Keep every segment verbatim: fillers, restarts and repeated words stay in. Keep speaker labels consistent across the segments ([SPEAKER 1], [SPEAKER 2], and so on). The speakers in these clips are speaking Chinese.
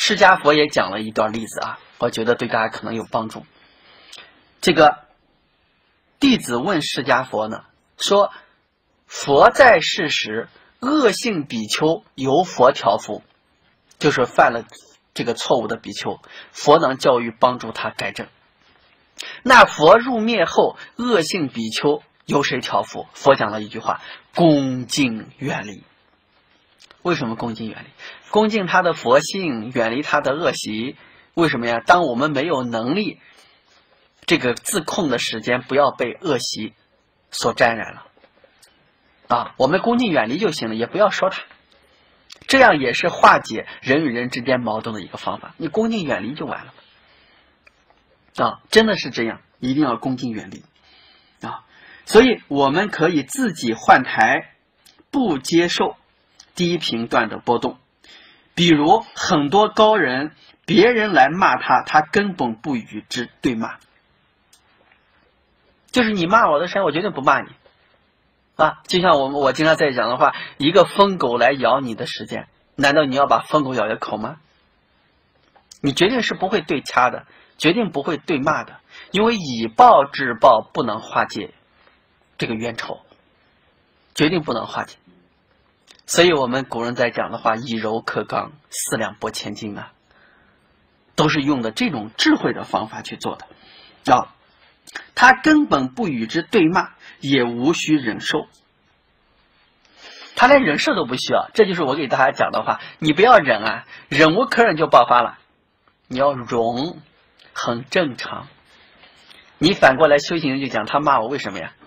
[SPEAKER 1] 释迦佛也讲了一段例子啊，我觉得对大家可能有帮助。这个弟子问释迦佛呢，说佛在世时，恶性比丘由佛调伏，就是犯了这个错误的比丘，佛能教育帮助他改正。那佛入灭后，恶性比丘由谁调伏？佛讲了一句话：恭敬远离。为什么恭敬远离？恭敬他的佛性，远离他的恶习。为什么呀？当我们没有能力这个自控的时间，不要被恶习所沾染了啊！我们恭敬远离就行了，也不要说他，这样也是化解人与人之间矛盾的一个方法。你恭敬远离就完了啊！真的是这样，一定要恭敬远离啊！所以我们可以自己换台，不接受低频段的波动。比如很多高人，别人来骂他，他根本不与之对骂。就是你骂我的时间，我绝对不骂你啊！就像我们我经常在讲的话，一个疯狗来咬你的时间，难道你要把疯狗咬一口吗？你决定是不会对掐的，决定不会对骂的，因为以暴制暴不能化解这个冤仇，决定不能化解。所以我们古人在讲的话，以柔克刚，四两拨千斤啊，都是用的这种智慧的方法去做的啊。他根本不与之对骂，也无需忍受，他连忍受都不需要。这就是我给大家讲的话，你不要忍啊，忍无可忍就爆发了，你要容，很正常。你反过来修行就讲，他骂我为什么呀？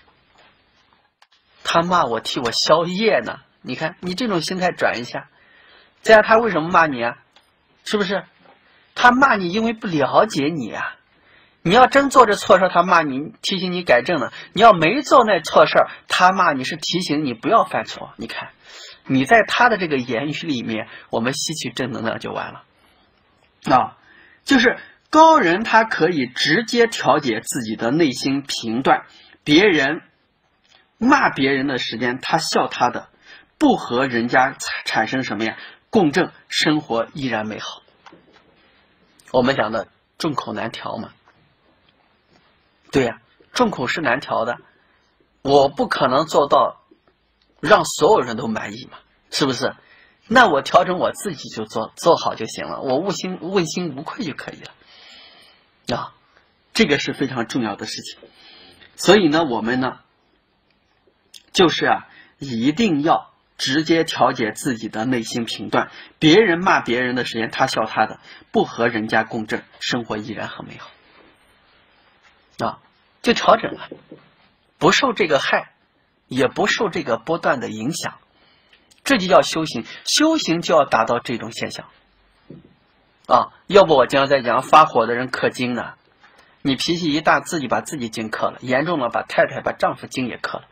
[SPEAKER 1] 他骂我替我消业呢。你看你这种心态转一下，这样他为什么骂你啊？是不是他骂你因为不了解你啊？你要真做这错事，他骂你，提醒你改正了；你要没做那错事，他骂你是提醒你不要犯错。你看你在他的这个言语里面，我们吸取正能量就完了啊！就是高人他可以直接调节自己的内心频段，别人骂别人的时间，他笑他的，不和人家产生什么呀共振，生活依然美好。我们讲的众口难调嘛，对呀、啊，众口是难调的，我不可能做到让所有人都满意嘛，是不是？那我调整我自己就做做好就行了，我问心问心无愧就可以了啊，这个是非常重要的事情。所以呢，我们呢，就是啊，一定要直接调节自己的内心频段，别人骂别人的时间，他笑他的，不和人家共振，生活依然很美好。啊，就调整了，不受这个害，也不受这个波段的影响，这就叫修行。修行就要达到这种现象啊！要不我经常在讲，发火的人克金呢，你脾气一大，自己把自己金克了，严重了把太太、把丈夫金也克了，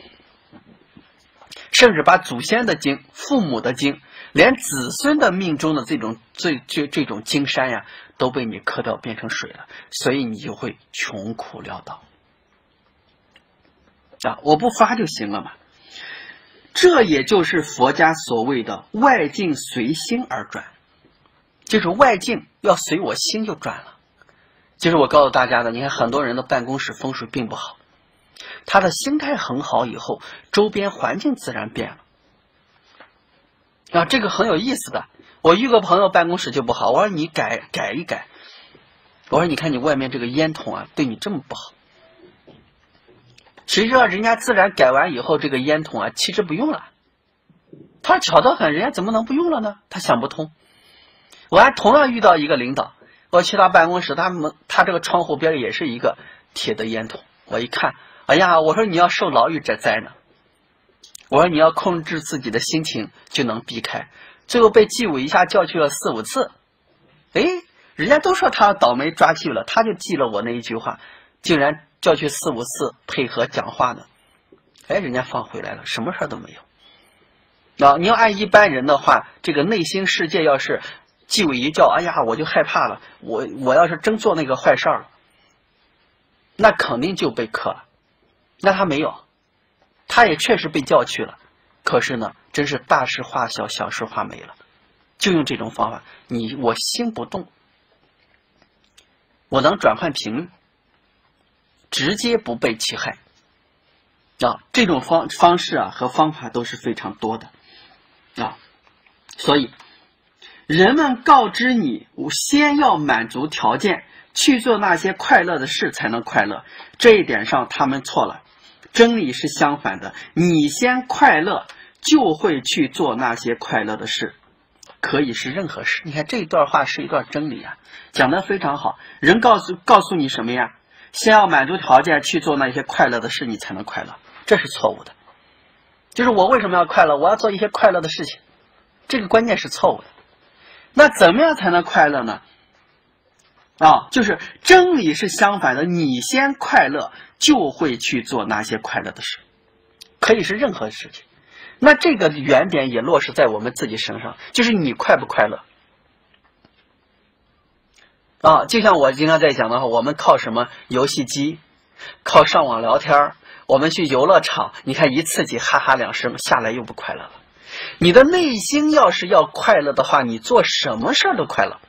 [SPEAKER 1] 甚至把祖先的金、父母的金，连子孙的命中的这种最这这种金山呀，都被你磕掉变成水了，所以你就会穷苦潦倒啊！我不发就行了嘛。这也就是佛家所谓的外境随心而转，就是外境要随我心就转了。就是我告诉大家的，你看很多人的办公室风水并不好，他的心态很好以后，周边环境自然变了啊，这个很有意思的。我遇个朋友办公室就不好，我说你改改一改，我说你看你外面这个烟筒啊，对你这么不好。谁知道人家自然改完以后，这个烟筒啊弃之不用了。他说巧得很，人家怎么能不用了呢？他想不通。我还同样遇到一个领导，我去他办公室，他们他这个窗户边也是一个铁的烟筒，我一看，哎呀，我说你要受牢狱之灾呢。我说你要控制自己的心情就能避开，最后被纪委一下叫去了四五次。哎，人家都说他倒霉抓去了，他就记了我那一句话，竟然叫去四五次配合讲话呢。哎，人家放回来了，什么事都没有。啊，你要按一般人的话，这个内心世界要是纪委一叫，哎呀，我就害怕了，我我要是真做那个坏事了，那肯定就被克了。那他没有，他也确实被叫去了，可是呢，真是大事化小，小事化没了就用这种方法，你我心不动，我能转换频率，直接不被其害啊！这种方方式啊和方法都是非常多的啊，所以人们告知你，我先要满足条件，去做那些快乐的事才能快乐，这一点上他们错了。真理是相反的，你先快乐，就会去做那些快乐的事，可以是任何事。你看这一段话是一段真理啊，讲得非常好。人告诉告诉你什么呀？先要满足条件去做那些快乐的事，你才能快乐，这是错误的。就是我为什么要快乐？我要做一些快乐的事情，这个观念是错误的。那怎么样才能快乐呢？啊，就是真理是相反的，你先快乐，就会去做那些快乐的事，可以是任何事情。那这个原点也落实在我们自己身上，就是你快不快乐啊？就像我经常在讲的话，我们靠什么？游戏机，靠上网聊天，我们去游乐场，你看一刺激，哈哈两声，下来又不快乐了。你的内心要是要快乐的话，你做什么事都快乐，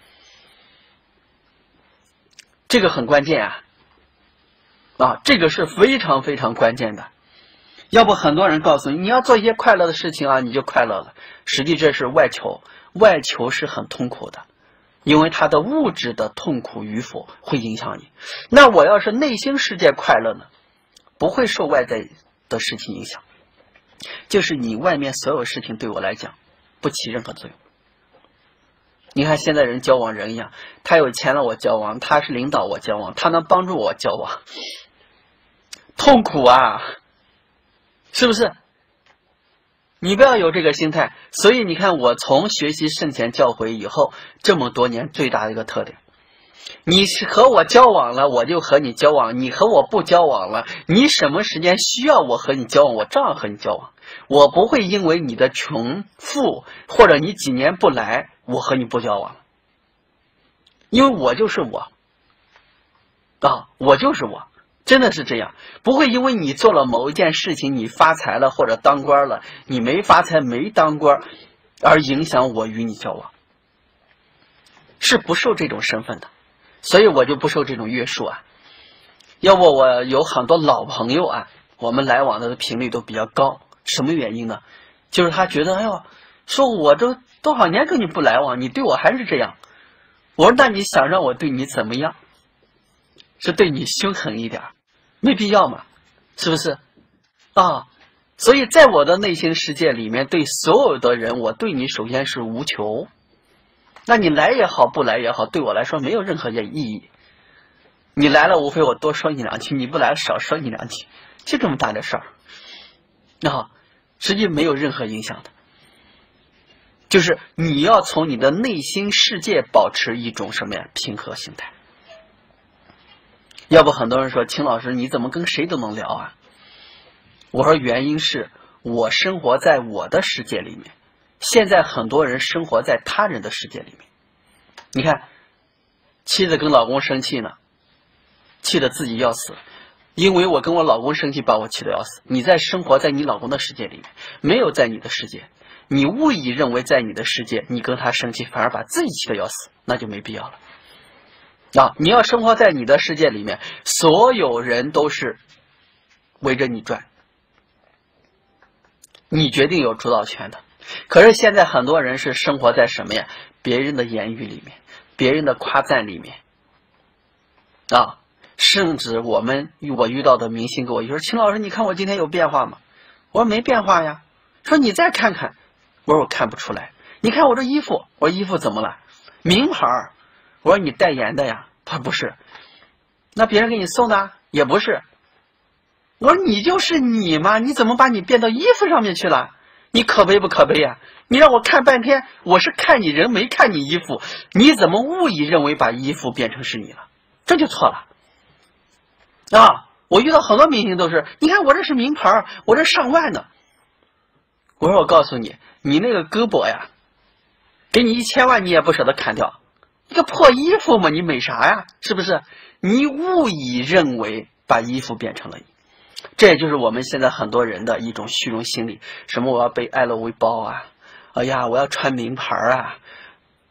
[SPEAKER 1] 这个很关键啊！啊，这个是非常非常关键的。要不很多人告诉你，你要做一些快乐的事情啊，你就快乐了。实际这是外求，外求是很痛苦的，因为它的物质的痛苦与否会影响你。那我要是内心世界快乐呢，不会受外在的事情影响，就是你外面所有事情对我来讲不起任何作用。你看现在人交往人一样，他有钱了我交往，他是领导我交往，他能帮助我交往，痛苦啊，是不是？你不要有这个心态。所以你看我从学习圣贤教诲以后这么多年最大的一个特点，你是和我交往了我就和你交往，你和我不交往了，你什么时间需要我和你交往我照样和你交往，我不会因为你的穷富或者你几年不来我和你不交往了，因为我就是我啊，我就是我，真的是这样，不会因为你做了某一件事情，你发财了或者当官了，你没发财没当官而影响我与你交往，是不受这种身份的，所以我就不受这种约束啊。要不我有很多老朋友啊，我们来往的频率都比较高，什么原因呢？就是他觉得，哎呦，说我这多少年跟你不来往，你对我还是这样。我说那你想让我对你怎么样？是对你凶狠一点，没必要嘛，是不是啊？所以在我的内心世界里面，对所有的人，我对你首先是无求。那你来也好，不来也好，对我来说没有任何的意义。你来了，无非我多说你两句；你不来，少说你两句，就这么大的事儿啊，实际没有任何影响的。就是你要从你的内心世界保持一种什么呀？平和心态。要不很多人说，秦老师你怎么跟谁都能聊啊？我说原因是我生活在我的世界里面，现在很多人生活在他人的世界里面。你看妻子跟老公生气呢，气得自己要死，因为我跟我老公生气把我气得要死。你在生活在你老公的世界里面，没有在你的世界，你误以认为在你的世界你跟他生气反而把自己气得要死，那就没必要了啊！你要生活在你的世界里面，所有人都是围着你转，你决定有主导权的。可是现在很多人是生活在什么呀？别人的言语里面，别人的夸赞里面啊，甚至我们我遇到的明星跟我说，秦老师你看我今天有变化吗？我说没变化呀。说你再看看，我说我看不出来。你看我这衣服，我说衣服怎么了？名牌。我说你代言的呀？他不是。那别人给你送的也不是。我说你就是你嘛，你怎么把你变到衣服上面去了？你可悲不可悲呀？你让我看半天，我是看你人没看你衣服，你怎么误以认为把衣服变成是你了？这就错了啊！我遇到很多明星都是，你看我这是名牌，我这上万的。我说我告诉你，你那个胳膊呀，给你一千万你也不舍得砍掉，一个破衣服嘛，你美啥呀？是不是？你误以认为把衣服变成了你。这也就是我们现在很多人的一种虚荣心理，什么我要背 L V 包啊，哎呀我要穿名牌啊，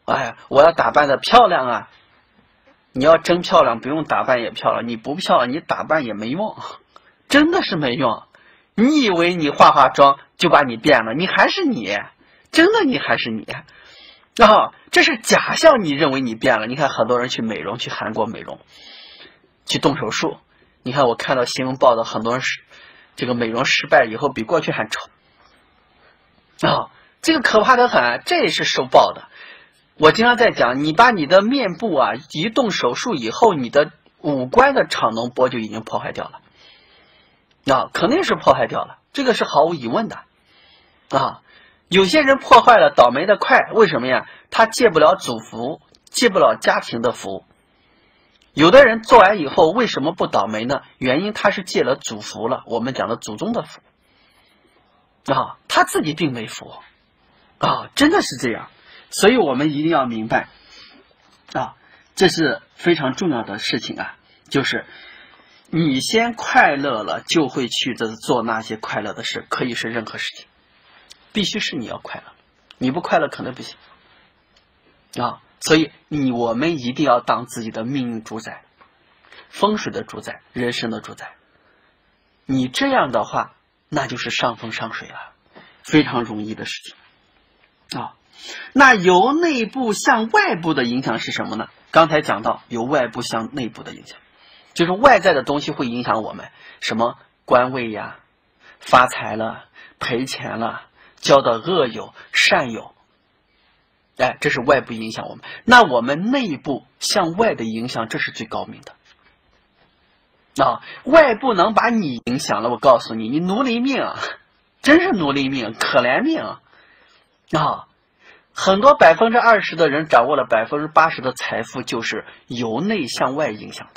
[SPEAKER 1] 哎，我要打扮的漂亮啊！你要真漂亮，不用打扮也漂亮。你不漂亮，你打扮也没用，真的是没用。你以为你化化妆就把你变了，你还是你，真的你还是你。然后这是假象，你认为你变了。你看很多人去美容，去韩国美容，去动手术。你看我看到新闻报道，很多人是这个美容失败以后比过去还丑啊，这个可怕得很，这也是受报的。我经常在讲，你把你的面部啊一动手术以后，你的五官的场能波就已经破坏掉了，啊，肯定是破坏掉了，这个是毫无疑问的，啊，有些人破坏了，倒霉的快，为什么呀？他借不了祖福，借不了家庭的福。有的人做完以后为什么不倒霉呢？原因他是借了祖福了，我们讲的祖宗的福，啊，他自己并没福，啊，真的是这样。所以我们一定要明白啊，这是非常重要的事情啊，就是你先快乐了，就会去做那些快乐的事，可以是任何事情，必须是你要快乐，你不快乐可能不行啊。所以你我们一定要当自己的命运主宰，风水的主宰，人生的主宰。你这样的话，那就是上风上水了，非常容易的事情啊。那由内部向外部的影响是什么呢？刚才讲到由外部向内部的影响，就是外在的东西会影响我们，什么官位呀、发财了、赔钱了、交到恶友、善友，哎，这是外部影响我们。那我们内部向外的影响，这是最高明的啊！外部能把你影响了，我告诉你，你奴隶命，真是奴隶命，可怜命啊！很多百分之二十的人掌握了百分之八十的财富，就是由内向外影响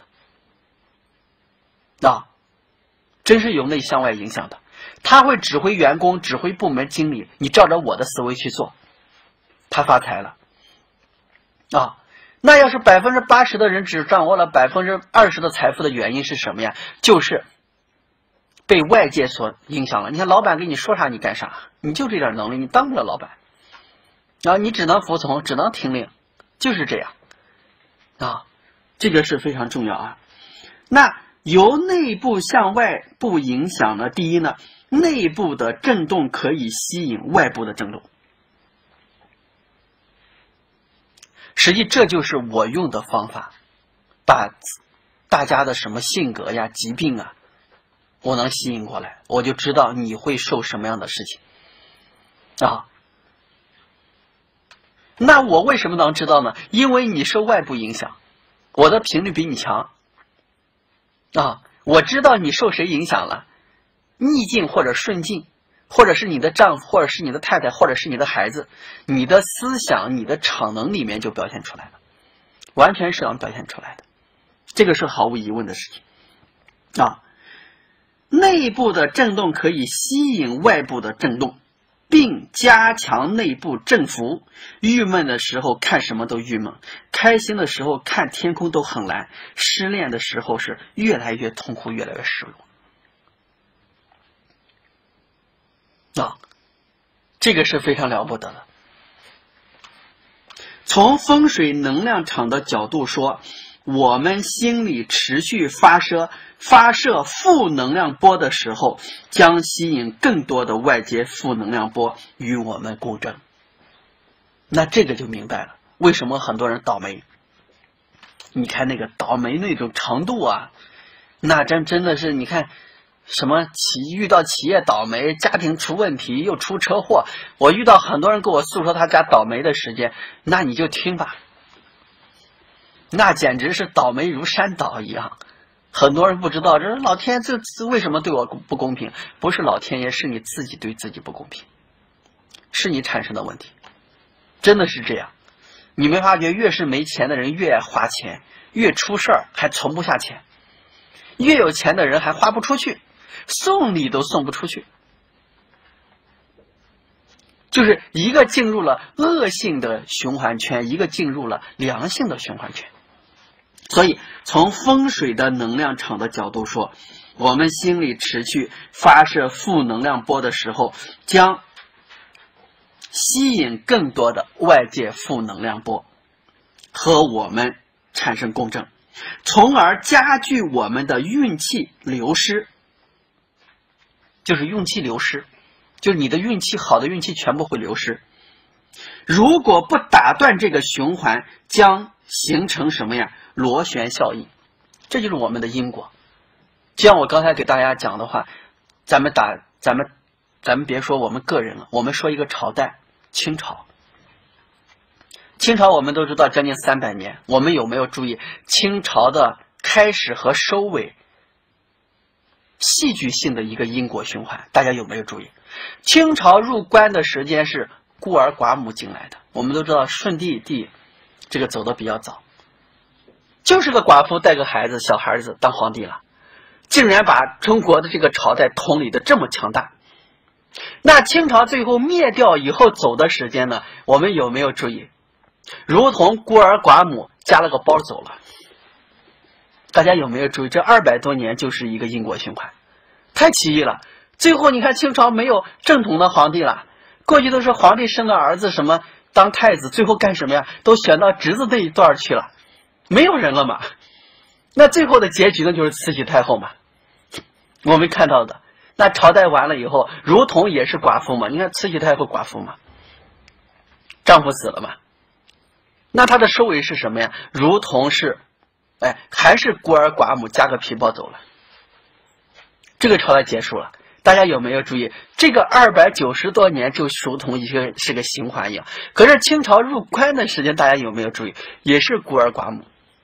[SPEAKER 1] 的啊，真是由内向外影响的。他会指挥员工，指挥部门经理，你照着我的思维去做，他发财了啊。那要是百分之八十的人只掌握了百分之二十的财富的原因是什么呀？就是被外界所影响了。你看老板跟你说啥你干啥，你就这点能力，你当不了老板。然后你只能服从，只能听令，就是这样啊，这个是非常重要啊。那由内部向外部影响呢？第一呢，内部的震动可以吸引外部的震动。实际这就是我用的方法，把大家的什么性格呀、疾病啊，我能吸引过来，我就知道你会受什么样的事情啊。那我为什么能知道呢？因为你受外部影响，我的频率比你强啊！我知道你受谁影响了，逆境或者顺境，或者是你的丈夫，或者是你的太太，或者是你的孩子，你的思想、你的场能里面就表现出来了，完全是能表现出来的，这个是毫无疑问的事情啊！内部的震动可以吸引外部的震动，并加强内部振幅。郁闷的时候看什么都郁闷，开心的时候看天空都很蓝，失恋的时候是越来越痛苦，越来越失落啊，这个是非常了不得的。从风水能量场的角度说，我们心里持续发射发射负能量波的时候，将吸引更多的外界负能量波与我们共振。那这个就明白了，为什么很多人倒霉。你看那个倒霉那种程度啊，那真真的是，你看什么企遇到企业倒霉，家庭出问题，又出车祸。我遇到很多人跟我诉说他家倒霉的时间，那你就听吧，那简直是倒霉如山倒一样。很多人不知道，这老天这这为什么对我不公平？不是老天爷，是你自己对自己不公平，是你产生的问题，真的是这样。你没发觉越是没钱的人越爱花钱，越出事儿还存不下钱，越有钱的人还花不出去，送礼都送不出去，就是一个进入了恶性的循环圈，一个进入了良性的循环圈。所以从风水的能量场的角度说，我们心里持续发射负能量波的时候，将吸引更多的外界负能量波和我们产生共振，从而加剧我们的运气流失。就是运气流失，就是你的运气好的运气全部会流失。如果不打断这个循环，将形成什么呀？螺旋效应。这就是我们的因果。就像我刚才给大家讲的话，咱们打咱们咱们别说我们个人了，我们说一个朝代，清朝。清朝我们都知道将近三百年，我们有没有注意清朝的开始和收尾戏剧性的一个因果循环？大家有没有注意？清朝入关的时间是孤儿寡母进来的，我们都知道顺帝帝这个走的比较早，就是个寡妇带个孩子小孩子当皇帝了，竟然把中国的这个朝代统领的这么强大。那清朝最后灭掉以后走的时间呢，我们有没有注意？如同孤儿寡母加了个包走了。大家有没有注意？这二百多年就是一个因果循环，太奇异了。最后你看清朝没有正统的皇帝了，过去都是皇帝生个儿子什么当太子，最后干什么呀？都选到侄子那一段去了，没有人了嘛。那最后的结局呢，就是慈禧太后嘛。我们看到的那朝代完了以后，如同也是寡妇嘛。你看慈禧太后寡妇嘛，丈夫死了嘛，那她的收尾是什么呀？如同是哎，还是孤儿寡母加个皮包走了，这个朝代结束了。大家有没有注意？这个二百九十多年就如同一个是个循环一样。可是清朝入关的时间，大家有没有注意？也是孤儿寡母，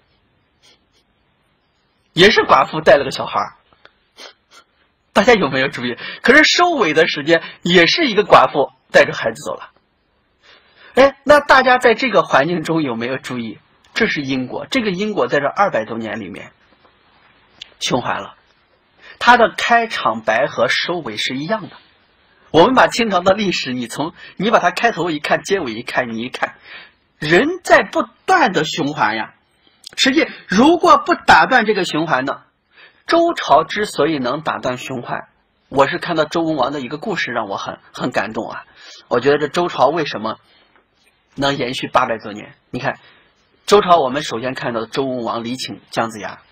[SPEAKER 1] 也是寡妇带了个小孩，大家有没有注意？可是收尾的时间也是一个寡妇带着孩子走了。哎，那大家在这个环境中有没有注意？这是因果，这个因果在这二百多年里面循环了，它的开场白和收尾是一样的。我们把清朝的历史，你从你把它开头一看，结尾一看，你一看，人在不断的循环呀。实际如果不打断这个循环呢，周朝之所以能打断循环，我是看到周文王的一个故事让我很很感动啊。我觉得这周朝为什么能延续八百多年？你看周朝，我们首先看到的周文王礼请姜子牙，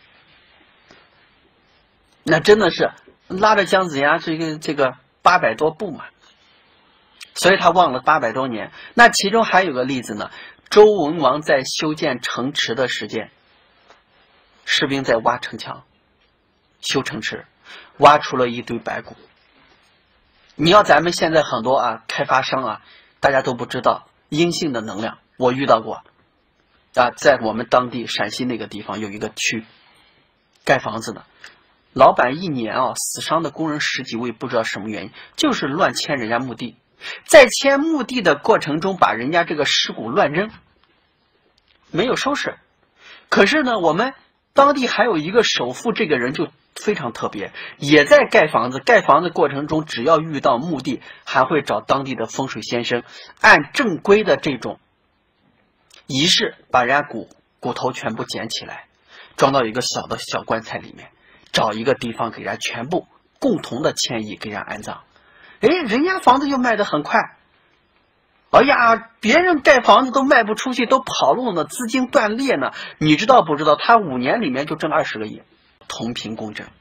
[SPEAKER 1] 那真的是拉着姜子牙这个这个八百多步嘛，所以他忘了八百多年。那其中还有个例子呢，周文王在修建城池的时间，士兵在挖城墙、修城池，挖出了一堆白骨。你要咱们现在很多啊开发商啊，大家都不知道阴性的能量，我遇到过。啊，在我们当地陕西那个地方有一个区盖房子的，老板一年啊死伤的工人十几位，不知道什么原因，就是乱迁人家墓地，在迁墓地的过程中把人家这个尸骨乱扔，没有收拾。可是呢，我们当地还有一个首富，这个人就非常特别，也在盖房子，盖房子过程中只要遇到墓地，还会找当地的风水先生，按正规的这种仪式把人家骨骨头全部捡起来，装到一个小的小棺材里面，找一个地方给人家全部共同的迁移，给人家安葬。哎，人家房子就卖得很快。哎呀，别人盖房子都卖不出去，都跑路呢，资金断裂呢。你知道不知道？他五年里面就挣二十个亿，同频共振，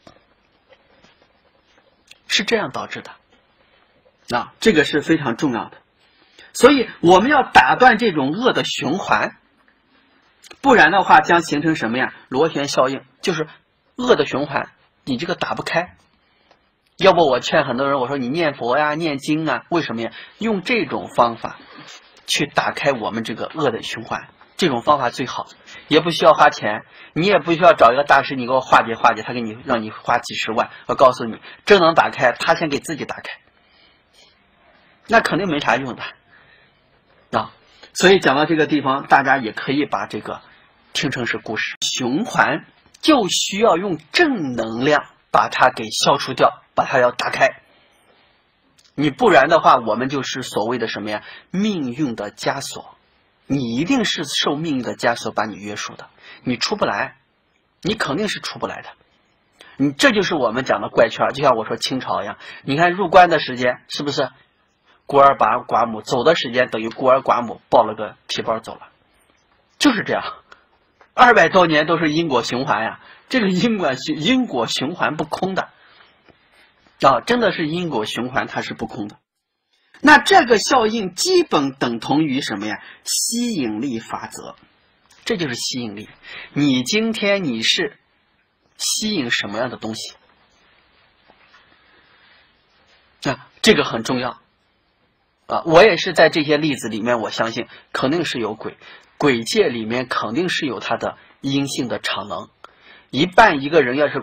[SPEAKER 1] 是这样导致的。啊，这个是非常重要的。所以我们要打断这种恶的循环，不然的话将形成什么呀？螺旋效应，就是恶的循环，你这个打不开。要不我劝很多人，我说你念佛呀、念经啊，为什么呀？用这种方法去打开我们这个恶的循环，这种方法最好，也不需要花钱，你也不需要找一个大师，你给我化解化解，他给你让你花几十万，我告诉你，真能打开，他先给自己打开，那肯定没啥用的。啊，所以讲到这个地方，大家也可以把这个听成是故事。循环就需要用正能量把它给消除掉，把它要打开。你不然的话，我们就是所谓的什么呀？命运的枷锁。你一定是受命运的枷锁把你约束的，你出不来，你肯定是出不来的。你这就是我们讲的怪圈，就像我说清朝一样，你看入关的时间是不是？ 孤儿寡寡母，走的时间等于孤儿寡母抱了个皮包走了，就是这样。二百多年都是因果循环呀，这个因果循因果循环不空的啊，真的是因果循环，它是不空的。那这个效应基本等同于什么呀？吸引力法则，这就是吸引力。你今天你是吸引什么样的东西啊？这个很重要啊！我也是在这些例子里面，我相信肯定是有鬼，鬼界里面肯定是有它的阴性的场能。一半一个人要是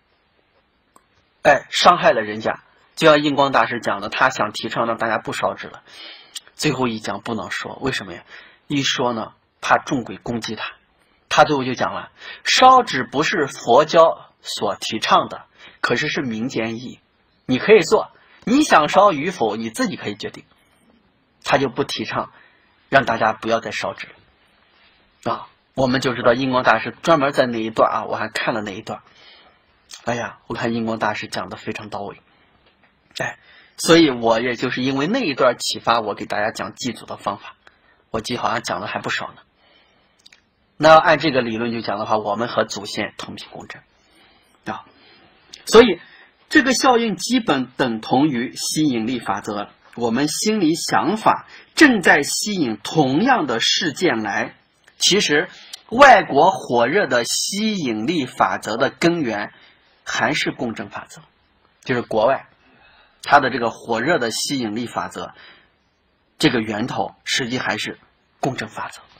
[SPEAKER 1] 哎伤害了人家，就像印光大师讲的，他想提倡让大家不烧纸了，最后一讲不能说，为什么呀？一说呢，怕众鬼攻击他。他最后就讲了，烧纸不是佛教所提倡的，可是是民间意，你可以做，你想烧与否你自己可以决定。他就不提倡让大家不要再烧纸了啊。我们就知道印光大师专门在那一段啊，我还看了那一段，哎呀，我看印光大师讲的非常到位，哎，所以我也就是因为那一段启发我给大家讲祭祖的方法，我记好像讲的还不少呢。那按这个理论就讲的话，我们和祖先同频共振啊，所以这个效应基本等同于吸引力法则。我们心里想法正在吸引同样的事件来。其实外国火热的吸引力法则的根源还是共振法则，就是国外它的这个火热的吸引力法则，这个源头实际还是共振法则。